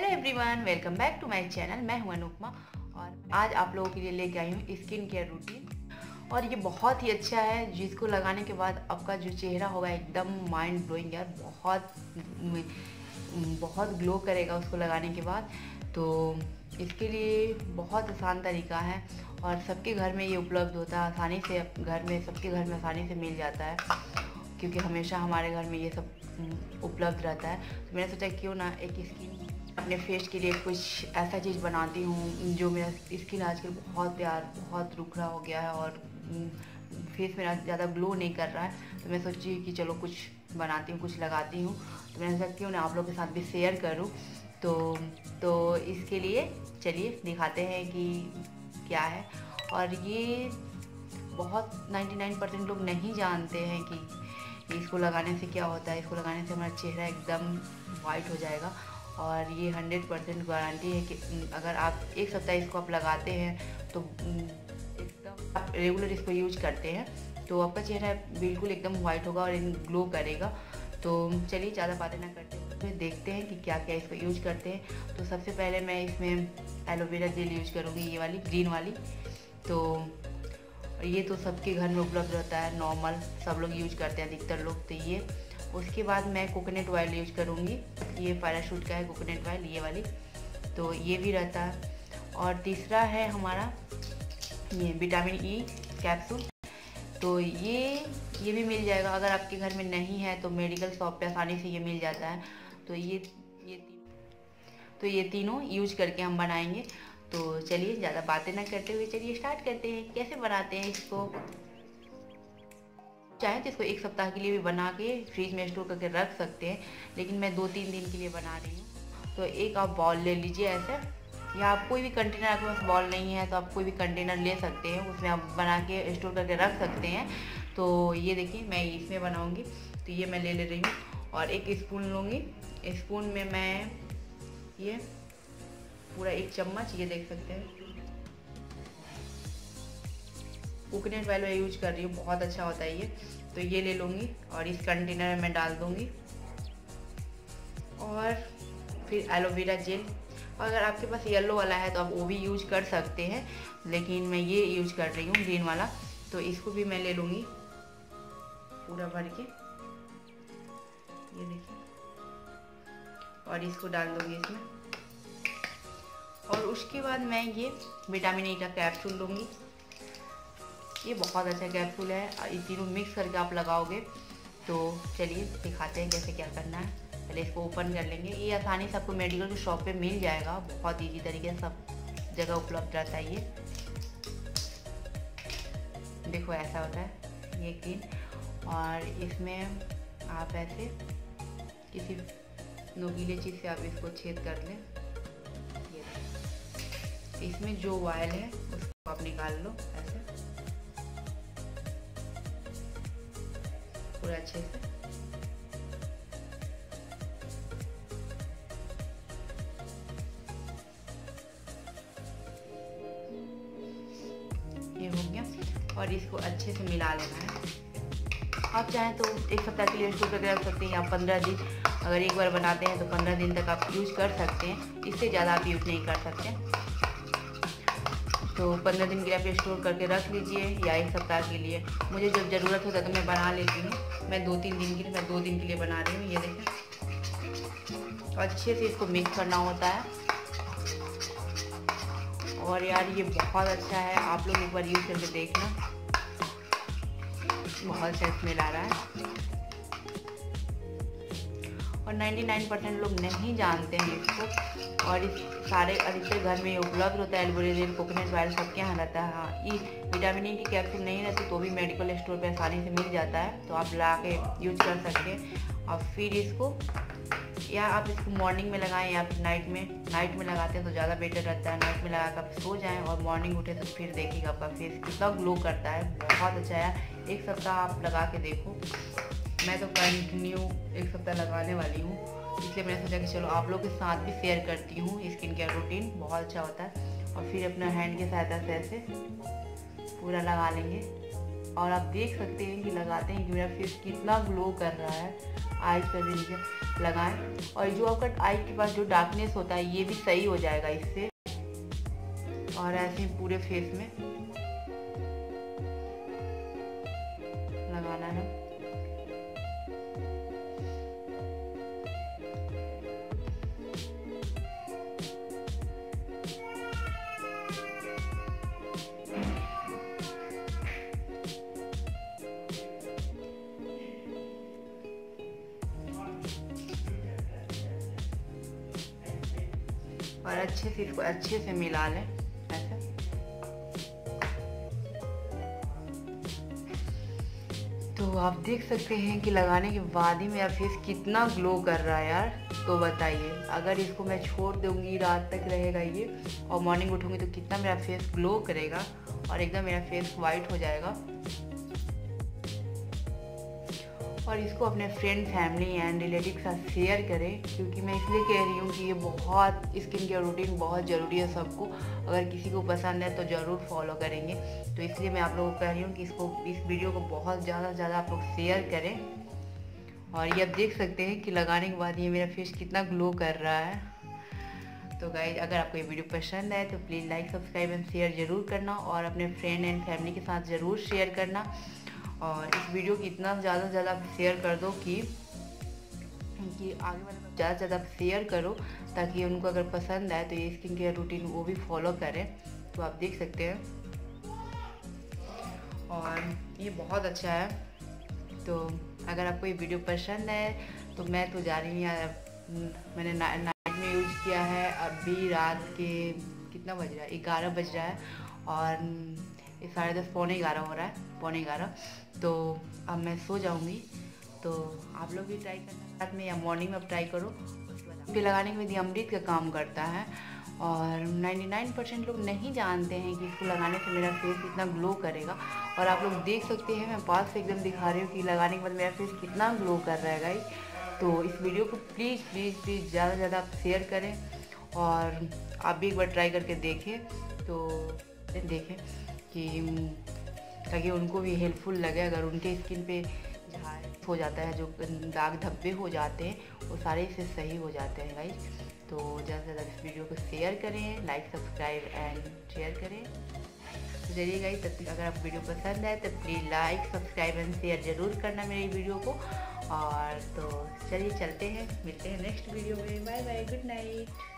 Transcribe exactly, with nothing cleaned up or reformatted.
Hello everyone, welcome back to my channel. मैं हूं अनुपमा और आज आप लोगों के लिए लेके आई हूं स्किन केयर रूटीन। और ये बहुत ही अच्छा है, जिसको लगाने के बाद आपका जो चेहरा होगा एकदम माइंड ब्लोइंग यार, बहुत बहुत ग्लो करेगा उसको लगाने के बाद। तो इसके लिए बहुत आसान तरीका है और सबके घर में ये उपलब्ध होता है आसानी से। घर में सबके घर में आसानी से मिल जाता है क्योंकि हमेशा हमारे घर में ये सब उपलब्ध रहता है। तो मैंने सोचा क्यों ना एक स्किन अपने फेस के लिए कुछ ऐसा चीज़ बनाती हूँ जो मेरा स्किन आजकल बहुत यार बहुत रुखरा हो गया है और फेस मेरा ज़्यादा ग्लो नहीं कर रहा है। तो मैं सोची कि चलो कुछ बनाती हूँ, कुछ लगाती हूँ। तो मैंने सोचा क्यों ना आप लोगों के साथ भी शेयर करूँ। तो तो इसके लिए चलिए दिखाते हैं कि क्या है। और ये बहुत निन्यानवे परसेंट लोग नहीं जानते हैं कि इसको लगाने से क्या होता है। इसको लगाने से हमारा चेहरा एकदम वाइट हो जाएगा और ये हंड्रेड परसेंट गारंटी है कि अगर आप एक सप्ताह इसको आप लगाते हैं तो एकदम आप रेगुलर इसको यूज करते हैं तो आपका चेहरा बिल्कुल एकदम वाइट होगा और ग्लो करेगा। तो चलिए ज़्यादा बातें ना करते हुए देखते हैं कि क्या क्या इसको यूज करते हैं। तो सबसे पहले मैं इसमें एलोवेरा जेल यूज करूँगी, ये वाली ग्रीन वाली। तो ये तो सबके घर में उपलब्ध रहता है, नॉर्मल सब लोग यूज करते हैं अधिकतर लोग। तो ये उसके बाद मैं कोकोनट ऑयल यूज करूँगी, ये पैराशूट का है कोकोनट ऑयल, ये वाली। तो ये भी रहता है। और तीसरा है हमारा ये विटामिन ई कैप्सूल। तो ये ये भी मिल जाएगा, अगर आपके घर में नहीं है तो मेडिकल शॉप पे आसानी से ये मिल जाता है। तो ये ये तो ये तीनों यूज करके हम बनाएंगे। तो चलिए ज़्यादा बातें ना करते हुए चलिए स्टार्ट करते हैं। कैसे बनाते हैं इसको, चाहे तो इसको एक सप्ताह के लिए भी बना के फ्रिज में स्टोर करके रख सकते हैं, लेकिन मैं दो तीन दिन के लिए बना रही हूँ। तो एक आप बॉल ले लीजिए ऐसे, या आप कोई भी कंटेनर, आपके पास बॉल नहीं है तो आप कोई भी कंटेनर ले सकते हैं, उसमें आप बना के स्टोर करके रख सकते हैं। तो ये देखिए मैं इसमें बनाऊँगी। तो ये मैं ले ले रही हूँ और एक स्पून लूँगी। स्पून में मैं ये पूरा एक चम्मच, ये देख सकते हैं कोकोनट ऑयल मैं यूज कर रही हूँ, बहुत अच्छा होता है ये। तो ये ले लूँगी और इस कंटेनर में मैं डाल दूँगी। और फिर एलोवेरा जेल, अगर आपके पास येलो वाला है तो आप वो भी यूज कर सकते हैं, लेकिन मैं ये यूज कर रही हूँ ग्रीन वाला। तो इसको भी मैं ले लूँगी पूरा भर के, ये देखिए, और इसको डाल दूँगी इसमें। और उसके बाद मैं ये विटामिन ई का कैप्सूल लूँगी। ये बहुत अच्छा कैप्सूल है, ये तीनों मिक्स करके आप लगाओगे। तो चलिए दिखाते हैं कैसे क्या करना है। पहले इसको ओपन कर लेंगे। ये आसानी से आपको मेडिकल की शॉप पे मिल जाएगा, बहुत इजी तरीके से सब जगह उपलब्ध रहता है। ये देखो ऐसा होता है ये क्रीम, और इसमें आप ऐसे किसी नोकीले चीज़ से आप इसको छेद कर लें। ये इसमें जो ऑयल है उसको आप निकाल लो ऐसे पूरा अच्छे से। ये हो गया और इसको अच्छे से मिला लेना है। आप चाहें तो एक सप्ताह के लिए स्टोर करके रख सकते हैं, या पंद्रह दिन, अगर एक बार बनाते हैं तो पंद्रह दिन तक आप यूज कर सकते हैं। इससे ज़्यादा आप यूज नहीं कर सकते। तो पंद्रह दिन के लिए आप स्टोर करके रख लीजिए, या एक सप्ताह के लिए। मुझे जब ज़रूरत होता है तो मैं बना लेती हूँ। मैं दो तीन दिन के लिए मैं दो दिन के लिए बना रही हूँ। ये देखें, अच्छे से इसको मिक्स करना होता है। और यार ये बहुत अच्छा है, आप लोग एक बार यूज़ करके देखना, बहुत अच्छा स्मेल आ रहा है। और निन्यानवे परसेंट लोग नहीं जानते हैं इसको, और इस सारे अधिकतर घर में उपलब्ध होता है। एलोवेरा जेल, कोकोनट ऑयल सबके यहाँ रहता है। हाँ, ये विटामिन ई की कैप्सूल नहीं रहती तो भी मेडिकल स्टोर पे आसानी से मिल जाता है, तो आप ला के यूज कर सकते हैं। और फिर इसको, या आप इसको मॉर्निंग में लगाएं या फिर नाइट में। नाइट में लगाते हैं तो ज़्यादा बेटर रहता है। नाइट में लगा कर आप सो जाएँ और मॉर्निंग उठे तो फिर देखिएगा आपका फेस कितना ग्लो करता है, बहुत अच्छा है। एक सप्ताह आप लगा के देखो। मैं तो कंटिन्यू एक सप्ताह लगाने वाली हूँ, इसलिए मैंने सोचा कि चलो आप लोग के साथ भी शेयर करती हूँ। स्किन केयर रूटीन बहुत अच्छा होता है। और फिर अपना हैंड की सहायता से ऐसे पूरा लगा लेंगे। और आप देख सकते हैं कि लगाते हैं कि मेरा फेस कितना ग्लो कर रहा है। आईज पर भी नीचे लगाएं और जो आपका आई के पास जो डार्कनेस होता है ये भी सही हो जाएगा इससे। और ऐसे ही पूरे फेस में लगाना है। और अच्छे से इसको अच्छे से मिला लें ऐसे। तो आप देख सकते हैं कि लगाने के बाद ही मेरा फेस कितना ग्लो कर रहा है यार। तो बताइए, अगर इसको मैं छोड़ दूंगी रात तक रहेगा ये और मॉर्निंग उठूंगी तो कितना मेरा फेस ग्लो करेगा और एकदम मेरा फेस वाइट हो जाएगा। और इसको अपने फ्रेंड, फैमिली एंड रिलेटिव के साथ शेयर करें, क्योंकि मैं इसलिए कह रही हूँ कि ये बहुत स्किन केयर रूटीन बहुत ज़रूरी है सबको। अगर किसी को पसंद है तो ज़रूर फॉलो करेंगे। तो इसलिए मैं आप लोगों को कह रही हूँ कि इसको इस वीडियो को बहुत ज़्यादा से ज़्यादा आप लोग शेयर करें। और ये आप देख सकते हैं कि लगाने के बाद ये मेरा फेस कितना ग्लो कर रहा है। तो गाइज, अगर आपको ये वीडियो पसंद है तो please like, subscribe and share ज़रूर करना और अपने फ्रेंड एंड फैमिली के साथ ज़रूर शेयर करना। और इस वीडियो को इतना ज़्यादा से ज़्यादा आप शेयर कर दो कि कि आगे वाले में ज़्यादा से ज़्यादा शेयर करो, ताकि उनको अगर पसंद आए तो ये स्किन केयर रूटीन वो भी फॉलो करें। तो आप देख सकते हैं और ये बहुत अच्छा है। तो अगर आपको ये वीडियो पसंद है तो मैं तो जा रही हूँ यार, मैंने ना, नाइट में यूज़ किया है। अभी रात के कितना बज रहा है, ग्यारह बज रहा है और ये साढ़े दस पौने ग्यारह हो रहा है, पौने ग्यारह। तो अब मैं सो जाऊंगी। तो आप लोग भी ट्राई करना रात में या मॉर्निंग में, आप ट्राई करो। उसके लगाने के बाद ये अमृत का काम करता है और निन्यानवे परसेंट लोग नहीं जानते हैं कि इसको लगाने से मेरा फेस इतना ग्लो करेगा। और आप लोग देख सकते हैं, मैं पास से एकदम दिखा रही हूँ कि लगाने के बाद मेरा फेस कितना ग्लो कर रहा है गाइस। तो इस वीडियो को प्लीज़ प्लीज़ प्लीज़ ज़्यादा से ज़्यादा आप शेयर करें और आप भी एक बार ट्राई करके देखें। तो देखें कि ताकि उनको भी हेल्पफुल लगे। अगर उनके स्किन पे झाग हो जाता है, जो दाग धब्बे हो जाते हैं, वो सारे इससे सही हो जाते हैं गाइस। तो ज़्यादा से ज़्यादा इस वीडियो को शेयर करें, लाइक, सब्सक्राइब एंड शेयर करें। तो चलिए गाइस, तब तक अगर आपको वीडियो पसंद है तो please like, subscribe and share ज़रूर करना मेरी वीडियो को। और तो चलिए चलते हैं, मिलते हैं नेक्स्ट वीडियो में। Bye bye, good night.